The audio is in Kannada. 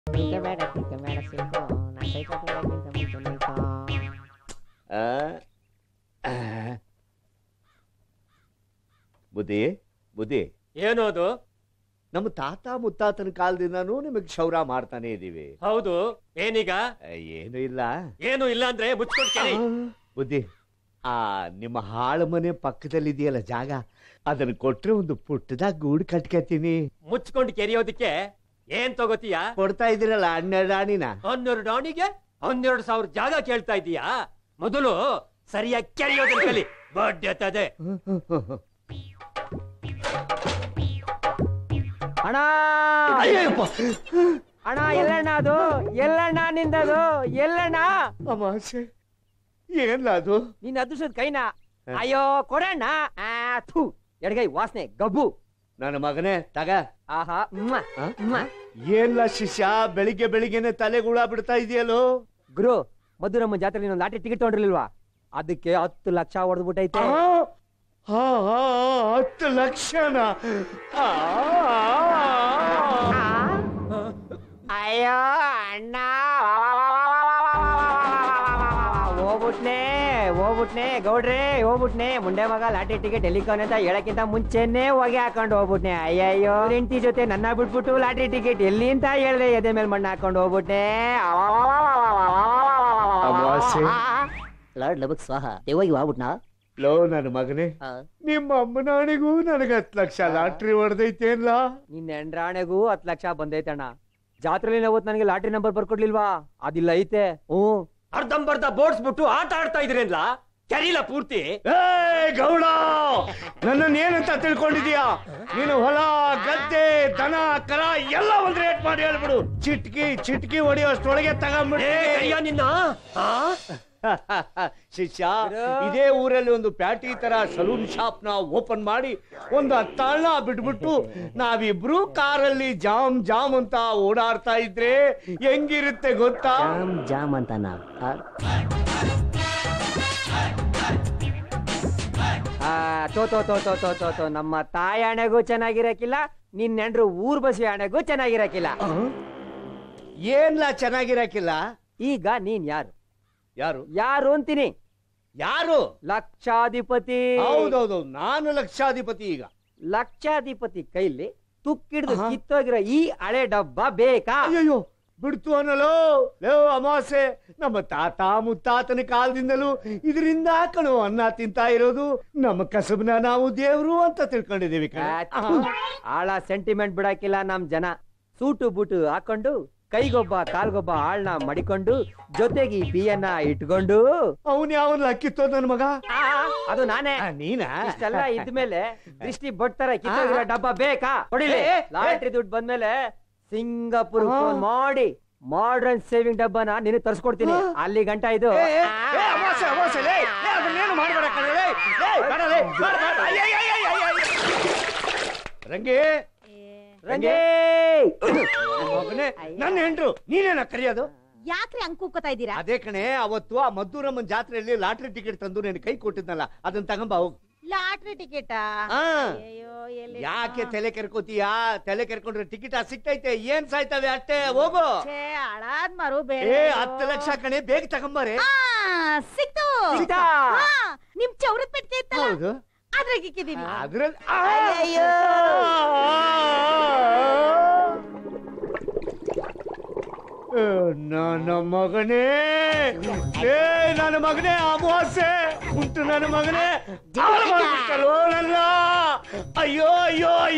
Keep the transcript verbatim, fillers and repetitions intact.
Pinta ಬೇಡ pinta ಬೇಡ ಸಿಲ್ಕು ನಾನು ಕೈ ಕಟ್ಟೋದಕ್ಕಿಂತ ಮುಂಚೆ ನಿಲ್ಕೊ. ಬುದ್ಧಿ ಬುದ್ಧಿ ಏನು ಅದು? ನಮ್ಮ ತಾತ ಮುತ್ತಾತನ ಕಾಲದಿಂದನೂ ನಿಮಗೆ ಕ್ಷೌರ ಮಾಡ್ತಾನೆ ಇದೀವಿ. ಹೌದು, ಏನೀಗ? ಏನು ಇಲ್ಲ. ಏನು ಇಲ್ಲ ಅಂದ್ರೆ ಮುಚ್ಕೊಂಡು ಕೇಳಿ. ಬುದ್ಧಿ, ಆ ನಿಮ್ಮ ಹಾಳು ಮನೆ ಪಕ್ಕದಲ್ಲಿ ಇದೆಯಲ್ಲ ಜಾಗ, ಅದನ್ನ ಕೊಟ್ರೆ ಒಂದು ಪುಟ್ಟದಾಗ ಗೂಡು ಕಟ್ಕತೀನಿ. ಮುಚ್ಕೊಂಡು ಕೆರಿಯೋದಕ್ಕೆ ಏನ್ ತಗೋತೀಯ? ಕೊಡ್ತಾ ಇದ್ದೀರಲ್ಲ ಹನ್ನೆರಡು ಆಣಿನ. ಹನ್ನೆರಡು ಆಣಿಗೆ ಹನ್ನೆರಡು ಸಾವಿರ ಜಾಗ ಕೇಳ್ತಾ ಇದೀಯಾ? ಮೊದಲು ಸರಿಯಾಗಿ ಕೆರಿಯೋದನ್ನ ಕಲಿ. ಬಡ್ಡೆತ್ತದೆ. ಅಣ್ಣ ಅಣ್ಣ ಎಲ್ಲಣ್ಣ ಅದು? ಎಲ್ಲಣ್ಣ ನಿಂದದು? ಎಲ್ಲಣ್ಣ? ಅಮಾಸೆ ಏನ್ಲ ಅದು? ನಿನ್ನ ಅದೃಷ್ಟದ ಕೈನ. ಅಯ್ಯೋ ಕೊಡಣ್ಣ. ಥೂ ಎಡಗೈ ವಾಸನೆ ಗಬ್ಬು. ನನ್ನ ಮಗನೇ ತಗ. ಆಹಾ ಏನ್ಲ ಶಿಷ್ಯ, ಬೆಳಿಗ್ಗೆ ಬೆಳಿಗ್ಗೆನೆ ತಲೆಗುಳ ಬಿಡ್ತಾ ಇದೆಯಲ್ಲೋ? ಗುರು, ಮಧುರಮ್ಮ ಜಾತ್ರೆ ನೀನು ಲಾಟ್ರಿ ಟಿಕೆಟ್ ತಗೊಂಡಿರ್ಲಿಲ್ವಾ? ಅದಕ್ಕೆ ಹತ್ತು ಲಕ್ಷ ಹೊಡೆದ್ಬಿಟ್ಟೈತೆ. ಹಾ ಹತ್ತು ಲಕ್ಷನ? ಅಯ್ಯೋ ಅಣ್ಣ, ಹೋಗ್ಬಿಟ್ನೆ ಹೋಗ್ಬಿಟ್ನೆ ಗೌಡ್ರೆ, ಹೋಗ್ಬಿಟ್ನೆ. ಮುಂಡೆ ಮಗ ಲಾಟ್ರಿ ಟಿಕೆಟ್ ಎಲ್ಲಿಕೋನೆ ಅಂತ ಹೇಳಕ್ಕಿಂತ ಮುಂಚೆನೆ ಹೋಗಿ ಹಾಕೊಂಡು ಹೋಗ್ಬಿಟ್ನೆ. ಅಯ್ಯಯ್ಯೋ, ಹೆಂಡತಿ ಜೊತೆ ನನ್ನ ಬಿಟ್ಬಿಟ್ಟು ಲಾಟ್ರಿ ಟಿಕೆಟ್ ಎಲ್ಲಿ ಅಂತ ಹೇಳ್ದೆ ಎದೆ ಮೇಲೆ ಮಣ್ಣು ಹಾಕೊಂಡು ಹೋಗ್ಬಿಟ್ನೆ. ಲಾರ್ಡ್ ಲಬಕ್ ಸ್ವಾಹ ದೇವಾಗಿ ಹೋಗ್ಬಿಟ್ನಾ? ಲೋ ನನ್ನ ಮಗನೇ, ನಿಮ್ಮ ಅಮ್ಮನಾಣಿಗೂ ನನಗೆ ಹತ್ತು ಲಕ್ಷ ಲಾಟ್ರಿ ಹೊಡೆದೈತೇನ್ಲ? ನಿನ್ನ ಎಂಡ್ರಾಣೆಗೂ ಹತ್ತು ಲಕ್ಷ ಬಂದೈತಣ್ಣ. ಜಾತ್ರೆಲಿ ಅವತ್ತು ನನಗೆ ಲಾಟ್ರಿ ನಂಬರ್ ಬರ್ಕೊಡ್ಲಿಲ್ವಾ? ಅದಿಲ್ಲ ಐತೆ. ಹ್ಮ್, ಅರ್ಧಂಬರ್ಧ ಬೋಡ್ಸ್ಬಿಟ್ಟು ಆಟ ಆಡ್ತಾ ಇದ್ರೇನ್ಲ? ಕೆರಿಲ ಪೂರ್ತಿ. ಏ ಗೌಡ, ನನ್ನನ್ನು ಏನಂತ ತಿಳ್ಕೊಂಡಿದೀಯಾ ನೀನು? ಹೊಲ ಗದ್ದೆ ದನ ಕರ ಎಲ್ಲ ಒಂದ್ ರೇಟ್ ಮಾಡಿ ಹೇಳ್ಬಿಡು. ಚಿಟ್ಕಿ ಚಿಟ್ಕಿ ಹೊಡಿಯೋಷ್ಟೊಳಗೆ ತಗೊಂಡ್ಬಿಡಿ ನಿನ್ನ. ಶಿಷ್ಯ, ಇದೇ ಊರಲ್ಲಿ ಒಂದು ಪ್ಯಾಟಿ ತರ ಸಲೂನ್ ಶಾಪ್ ನ ಓಪನ್ ಮಾಡಿ ಒಂದು ಹತ್ತಾಳ್ನ ಬಿಟ್ಬಿಟ್ಟು ನಾವಿಬ್ರು ಕಾರಲ್ಲಿ ಜಾಮ್ ಜಾಮ್ ಅಂತ ಓಡಾಡ್ತಾ ಇದ್ರೆ ಹೆಂಗಿರುತ್ತೆ ಗೊತ್ತಾ? ಜಾಮ್ ಅಂತ ತೋ ತೋ ತೋ ತೋ ತೋ ತೋ ತೋ ನಮ್ಮ ತಾಯಿ ಹಣೆಗೂ ಚೆನ್ನಾಗಿರಕ್ಕಿಲ್ಲ, ನಿನ್ನ ಹೆಂಡ್ರು ಊರ್ ಬಸಿ ಹಣೆಗೂ ಚೆನ್ನಾಗಿರಕ್ಕಿಲ್ಲ. ಏನ್ಲಾ ಚೆನ್ನಾಗಿರಕ್ಕಿಲ್ಲ? ಈಗ ನೀನ್ ಯಾರು? ಯಾರು ಯಾರು ಅಂತೀನಿ? ಯಾರು? ಲಕ್ಷಾಧಿಪತಿ. ಹೌದೌದು, ನಾನು ಲಕ್ಷಾಧಿಪತಿ. ಈಗ ಲಕ್ಷಾಧಿಪತಿ ಕೈಲಿ ತುಕ್ಕಿಡ್ದು ಕಿತ್ತೋಗಿರೋ ಈ ಹಳೆ ಡಬ್ಬ ಬೇಕಾ? ಅಯ್ಯೋ ಬಿಡ್ತು ಅನ್ನಲೋ. ಲೋ ಅಮಾಸೆ, ನಮ್ಮ ತಾತ ಮುತ್ತಾತನ ಕಾಲದಿಂದಲೂ ಇದರಿಂದ ಕಣೋ ಅನ್ನ ತಿಂತಾ ಇರೋದು. ನಮ್ಮ ಕಸಬ್ನ ನಾವು ದೇವ್ರು ಅಂತ ತಿಳ್ಕೊಂಡಿದೀವಿ. ಆಳ ಸೆಂಟಿಮೆಂಟ್ ಬಿಡಾಕಿಲ್ಲ ನಮ್ ಜನ. ಸೂಟು ಬೂಟು ಹಾಕೊಂಡು ಕೈಗೊಬ್ಬ ಕಾಲ್ಗೊಬ್ಬ ಆಳ್ನ ಮಡಿಕೊಂಡು ಜೊತೆಗೆ ಈ ಬಿಯನ್ನ ಇಟ್ಕೊಂಡು ಅವನ್ ಯಾವನ್ ಕಿತ್ತೋ ನನ್ ಮಗ? ಅದು ನಾನೇ. ನೀನಾ? ಇಷ್ಟೆಲ್ಲ ಇದ್ಮೇಲೆ ದೃಷ್ಟಿ ಬಡ್ತಾರ ಕಿತ್ತೋಗಿರೋ ಡಬ್ಬ ಬೇಕಾ? ಹೊಡಿಲಿ. ಲಾಟ್ರಿ ದುಡ್ಡು ಬಂದ್ಮೇಲೆ ಸಿಂಗಾಪುರ್ ಫೋನ್ ಮಾಡಿ ಮಾಡ್ರನ್ ಸೇವಿಂಗ್ ಡಬ್ಬನ ನೀನು ತರ್ಸ್ಕೊಡ್ತೀನಿ. ಅಲ್ಲಿ ಗಂಟ ಇದು ರಂಗೇ ರಂಗೇ ನನ್ನ ಹೆಂಡ್ರು ನೀನೇನ ಕರೆಯೋದು? ಯಾಕ್ರಿ ಹಂಗ್ ಕೂಗ್ತಾ ಇದ್ದೀರಾ? ಅದೇ ಕಣೆ, ಅವತ್ತು ಆ ಮದ್ದೂರಮ್ಮನ್ ಜಾತ್ರೆಯಲ್ಲಿ ಲಾಟ್ರಿ ಟಿಕೆಟ್ ತಂದು ನೀನು ಕೈ ಕೊಟ್ಟಿದ್ನಲ್ಲ, ಅದನ್ನ ತಗೊಂಬ ಹೋಗು. Lottery ticket? ಯಾಕೆ ತಲೆ ಕೆರ್ಕೋತೀಯಾ? ತಲೆ ಕೆರ್ಕೊಂಡ್ರೆ ಟಿಕೆಟ್ ಸಿಕ್ತೈತೆ, ಏನ್ ಸಾಯ್ತವೆ ಅಷ್ಟೇ. ಹೋಗು. ಹಳಾದ್ ಮರು ಏ ಹತ್ತು ಲಕ್ಷ ಕಣೆ, ಬೇಗ ತಗೊಂಬಾರೆ. ಸಿಕ್ತು. ನಿಮ್ ಚೌರದ್ ಪೆಟ್ಟಿಗೆ ಇತ್ತಲ್ಲ, ಹೌದು, ಅದ್ರಾಗ ಇಕ್ಕಿದೀನಿ. ಅದ್ರಲ್ಲಿ ನನ್ನ ಮಗನೇ, ಏ ನನ್ನ ಮಗನೇ ಅಮಾವಾಸ್ಯೆ ಉಂಟು. ನನ್ನ ಮಗನೇ ನನ್ನ. ಅಯ್ಯೋ ಅಯ್ಯೋ.